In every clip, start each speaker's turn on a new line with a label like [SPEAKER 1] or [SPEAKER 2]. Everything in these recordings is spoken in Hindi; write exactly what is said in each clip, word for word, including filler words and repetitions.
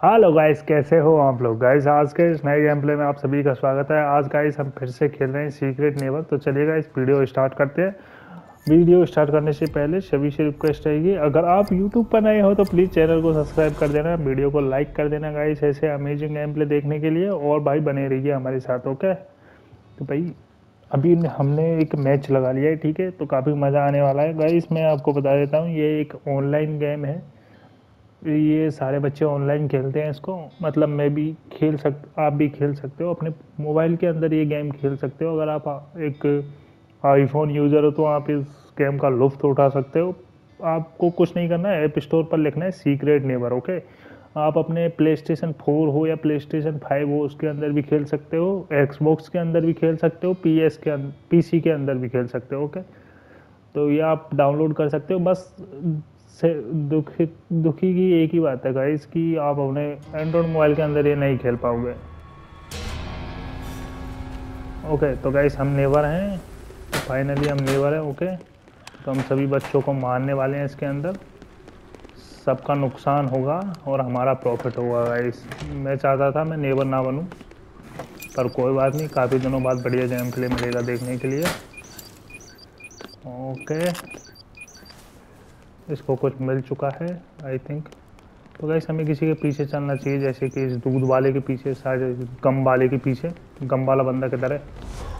[SPEAKER 1] हेलो गाइस, कैसे हो आप लोग। गाइस आज के इस नए गेम प्ले में आप सभी का स्वागत है। आज गाइस हम फिर से खेल रहे हैं सीक्रेट नेबर। तो चलिए गाइस वीडियो स्टार्ट करते हैं। वीडियो स्टार्ट करने से पहले सभी से रिक्वेस्ट रहेगी, अगर आप यूट्यूब पर नए हो तो प्लीज़ चैनल को सब्सक्राइब कर देना, वीडियो को लाइक कर देना गाइस, ऐसे अमेजिंग गेम प्ले देखने के लिए। और भाई बने रहिए हमारे साथ। ओके तो भाई अभी हमने एक मैच लगा लिया है, ठीक है। तो काफ़ी मज़ा आने वाला है गाइस। मैं आपको बता देता हूँ, ये एक ऑनलाइन गेम है। ये सारे बच्चे ऑनलाइन खेलते हैं इसको। मतलब मैं भी खेल सक आप भी खेल सकते हो, अपने मोबाइल के अंदर ये गेम खेल सकते हो। अगर आप एक आईफोन यूज़र हो तो आप इस गेम का लुत्फ़ उठा सकते हो। आपको कुछ नहीं करना है, ऐप स्टोर पर लिखना है सीक्रेट नेबर। ओके, आप अपने प्ले स्टेशन फोर हो या प्ले स्टेशन फाइव हो उसके अंदर भी खेल सकते हो, एक्सबॉक्स के अंदर भी खेल सकते हो, पी एस के पीसी के अंदर भी खेल सकते हो। ओके, तो ये आप डाउनलोड कर सकते हो। बस से दुखी दुखी की एक ही बात है गाइस कि आप अपने एंड्रॉयड मोबाइल के अंदर ये नहीं खेल पाओगे। ओके तो गाइस हम नेवर हैं, तो फाइनली हम नेवर हैं। ओके तो हम सभी बच्चों को मारने वाले हैं इसके अंदर। सबका नुकसान होगा और हमारा प्रॉफिट होगा गाइस। मैं चाहता था मैं नेवर ना बनूं, पर कोई बात नहीं, काफ़ी दिनों बाद बढ़िया गेम प्ले मिलेगा देखने के लिए। ओके, इसको कुछ मिल चुका है आई थिंक। तो गाइस हमें किसी के पीछे चलना चाहिए, जैसे कि इस दूध वाले के पीछे, शायद गम वाले के पीछे। गम वाला बंदा किधर है?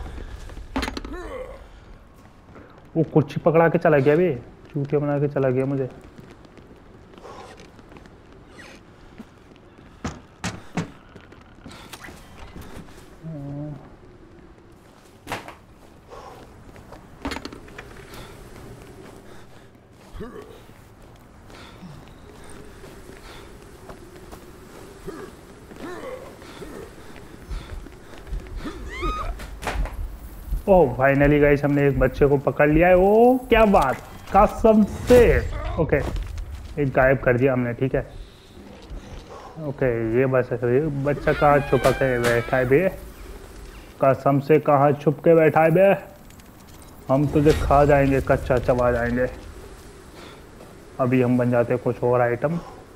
[SPEAKER 1] वो कुर्सी पकड़ा के चला गया बे, चूतिया बना के चला गया मुझे। ओह फाइनली गाइस हमने एक बच्चे को पकड़ लिया है। ओ क्या बात, कसम से। ओके, एक गायब कर दिया हमने, ठीक है। ओके ये बस ये बच्चा कहाँ छुपा के बैठा है बे? कसम से कहाँ छुप के बैठा है बे? हम तुझे खा जाएंगे, कच्चा चबा जाएंगे। अभी हम बन जाते हैं कुछ और आइटम,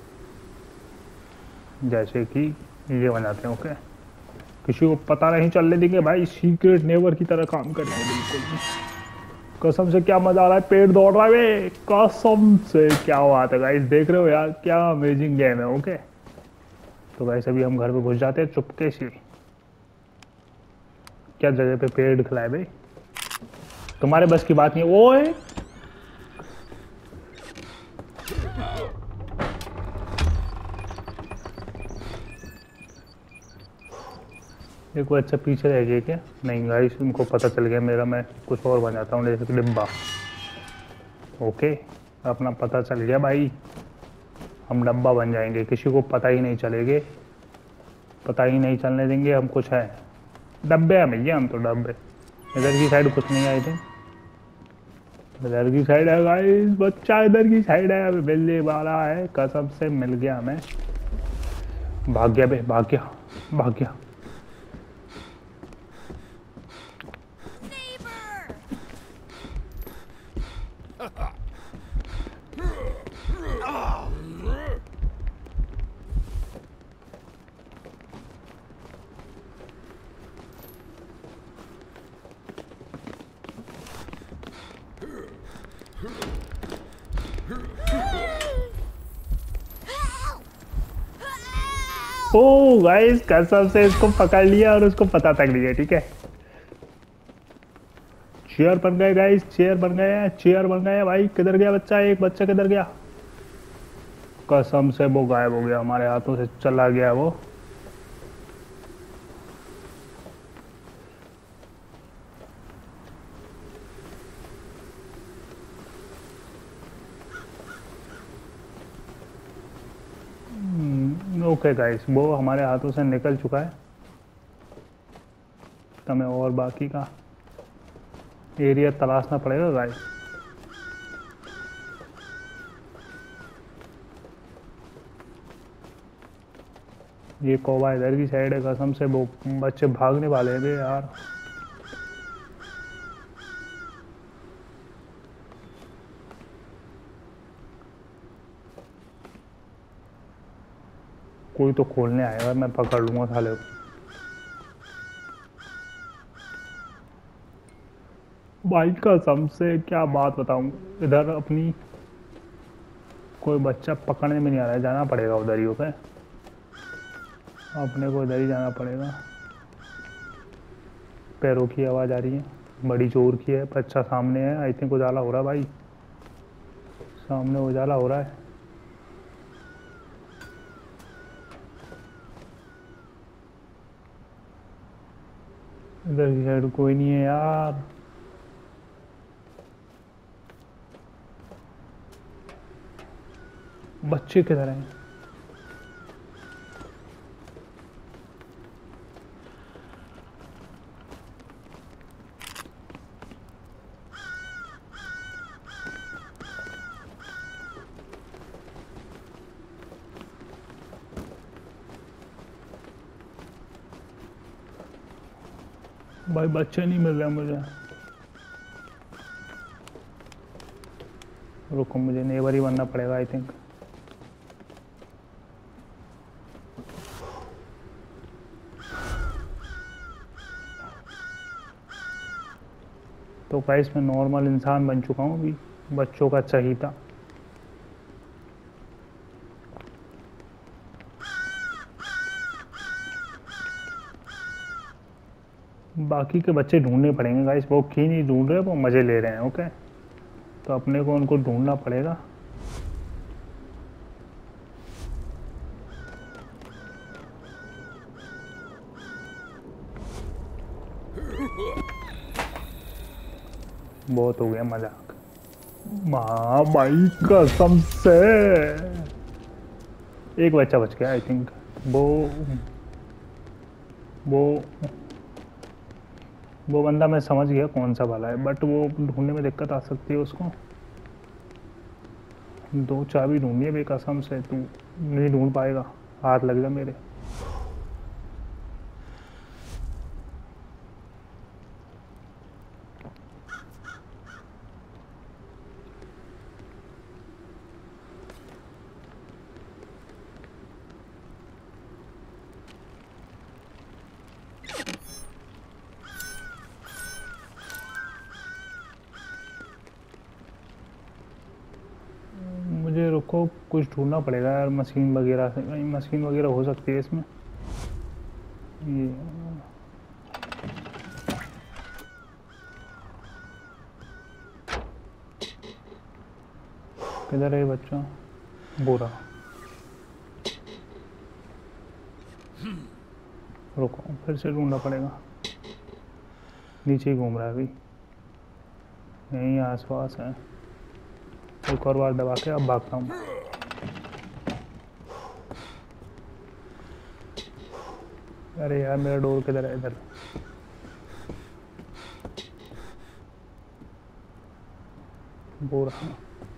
[SPEAKER 1] जैसे कि ये बनाते हैं। ओके, किसी को पता नहीं चलने देंगे भाई, सीक्रेट नेवर की तरह काम करेंगे बिल्कुल। कसम से क्या मजा आ रहा है, पेट दौड़ रहा है बे, कसम से। क्या बात है गाइस, देख रहे हो यार क्या अमेजिंग गेम है। ओके तो गाइस अभी हम घर पे घुस जाते हैं चुपके से। क्या जगह पे पेड़ खिलाए भाई, तुम्हारे बस की बात नहीं। ओए एक वो अच्छा पीछे रह गया क्या? नहीं गाइस उनको पता चल गया मेरा, मैं कुछ और बन जाता हूँ, जैसे कि डिब्बा। ओके अपना पता चल गया भाई, हम डब्बा बन जाएंगे, किसी को पता ही नहीं चलेंगे, पता ही नहीं चलने देंगे हम कुछ है। डब्बे हैं भैया हम तो, डब्बे। इधर की साइड कुछ नहीं आई थी, इधर की साइड है गाइस, बच्चा इधर की साइड है, अभी मिलने वाला है। कसम से मिल गया हमें। भाग गया बे, भाग गया, भाग गया। ओ गाइस कसम से इसको पकड़ लिया और उसको पता तक नहीं है, ठीक है। चेयर बन गए गाइस, चेयर बन गए हैं, चेयर बन गए हैं भाई। किधर गया बच्चा? एक बच्चा किधर गया? कसम से वो गायब हो गया, हमारे हाथों से चला गया वो। ओके गाइस वो हमारे हाथों से निकल चुका है। हमें और बाकी का एरिया तलाशना पड़ेगा गाइस। ये कौवा इधर की साइड है, कसम से वो बच्चे भागने वाले हैं बे यार। कोई तो खोलने आएगा, मैं पकड़ लूँगा साले को। भाई कसम से क्या बात बताऊँ, इधर अपनी कोई बच्चा पकड़ने में नहीं आ रहा है, जाना पड़ेगा उधर ही। ओके, अपने को इधर ही जाना पड़ेगा। पैरों की आवाज़ आ रही है, बड़ी जोर की है। बच्चा सामने है, आई थिंक उजाला हो रहा है भाई, सामने उजाला हो रहा है। इधर की साइड कोई नहीं है यार। बच्चे किधर हैं? भाई बच्चे नहीं मिल रहे मुझे। रुको, मुझे नेबर ही बनना पड़ेगा आई थिंक। तो गाइस मैं नॉर्मल इंसान बन चुका हूँ अभी, बच्चों का चहीता। बाकी के बच्चे ढूंढने पड़ेंगे गाइस, वो की नहीं ढूंढ रहे, वो मज़े ले रहे हैं। ओके, तो अपने को उनको ढूंढना पड़ेगा। बहुत हो गया मजाक। माँ भाई कसम से एक बच्चा बच गया आई थिंक। वो वो वो बंदा मैं समझ गया कौन सा वाला है, बट वो ढूंढने में दिक्कत आ सकती है उसको। दो चाबी ढूंढनी है बेकसम से, तू नहीं ढूंढ पाएगा, हाथ लग जा मेरे। मुझे रुको, कुछ ढूंढना पड़ेगा यार, मशीन वगैरह से। मशीन वगैरह हो सकती है इसमें। ये किधर है बच्चा? बोरा। रुको, फिर से ढूंढना पड़ेगा। नीचे ही घूम रहा है अभी, यहीं आसपास है। एक और बार दबा के अब भागता हूँ। अरे यार मेरा डोर किधर है? इधर। बोरा।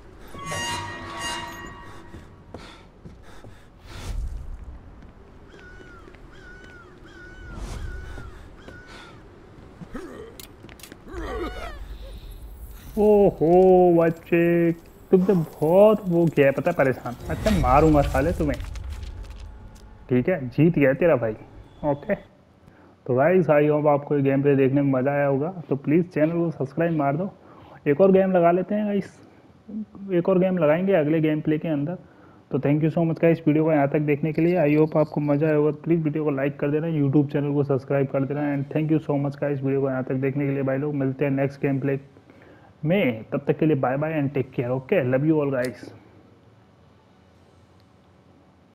[SPEAKER 1] ओहो बच्चे, तुमने बहुत वो किया है, पता है, परेशान। अच्छा मारूंगा साले तुम्हें, ठीक है, जीत गया तेरा भाई। ओके, तो गाइस आई होप आपको ये गेम प्ले देखने में मज़ा आया होगा। तो प्लीज़ चैनल को सब्सक्राइब मार दो। एक और गेम लगा लेते हैं गाइस, एक और गेम लगाएंगे अगले गेम प्ले के अंदर। तो thank you so much guys video को यहाँ तक देखने के लिए। आई होप आपको मज़ा आया होगा। प्लीज़ वीडियो को लाइक कर देना, यूट्यूब चैनल को सब्सक्राइब कर देना। And thank you so much guys video को यहाँ तक देखने के लिए। भाई लोग मिलते हैं नेक्स्ट गेम प्ले में, तब तक के लिए bye bye and take care. Okay, love you all guys.